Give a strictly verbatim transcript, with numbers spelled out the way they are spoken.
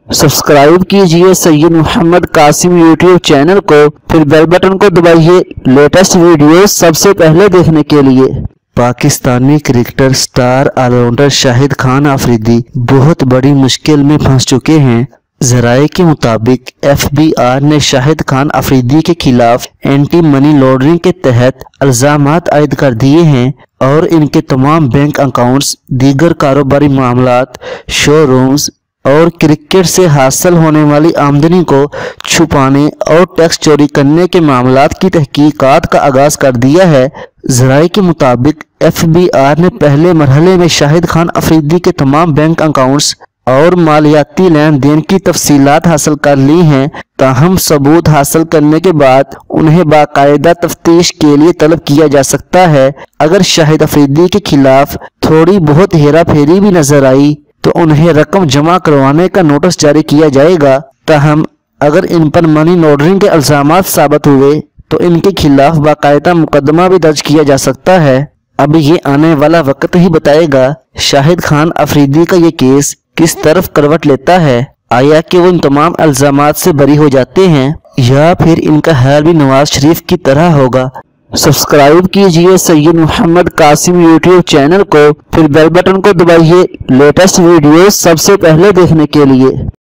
Subscribe कीजिए Syed Mohammad Qasim YouTube channel को, फिर बेल बटन को दबाइए लेटेस्ट वीडियो सबसे पहले देखने के लिए। Pakistani cricketer star allrounder Shahid Khan Afridi बहुत बड़ी मुश्किल में फंस चुके हैं। ज़राए के मुताबिक एफ बी आर ने शाहिद खान अफरीदी के खिलाफ एंटी मनी लॉन्ड्रिंग के तहत इल्जामात आयद कर दिए हैं और इनके तमाम बैंक अकाउंट्स, दीगर कारोबारी मामलात, शोरूम्स और क्रिकेट से हासिल होने वाली आमदनी को छुपाने और टैक्स चोरी करने के मामलात की तहकीकात का आगाज कर दिया है। ज़राए के मुताबिक एफ बी आर ने पहले मरहले में शाहिद खान अफरीदी के तमाम बैंक अकाउंट्स और मालियाती लेन देन की तफसीलात हासिल कर ली हैं, ताहम सबूत हासिल करने के बाद उन्हें बाकायदा तफ्तीश के लिए तलब किया जा सकता है। अगर शाहिद अफरीदी के खिलाफ थोड़ी बहुत हेरा फेरी भी नजर आई तो उन्हें रकम जमा करवाने का नोटिस जारी किया जाएगा। ताहम अगर इन पर मनी लॉन्ड्रिंग के इल्जामात साबित हुए तो इनके खिलाफ बाकायदा मुकदमा भी दर्ज किया जा सकता है। अब ये आने वाला वक्त ही बताएगा शाहिद खान अफरीदी का ये केस किस तरफ करवट लेता है। आया कि वो इन तमाम इल्जामात से बरी हो जाते हैं या फिर इनका हाल भी नवाज शरीफ की तरह होगा। सब्सक्राइब कीजिए सैयद मोहम्मद कासिम यूट्यूब चैनल को, फिर बेल बटन को दबाइए लेटेस्ट वीडियो सबसे पहले देखने के लिए।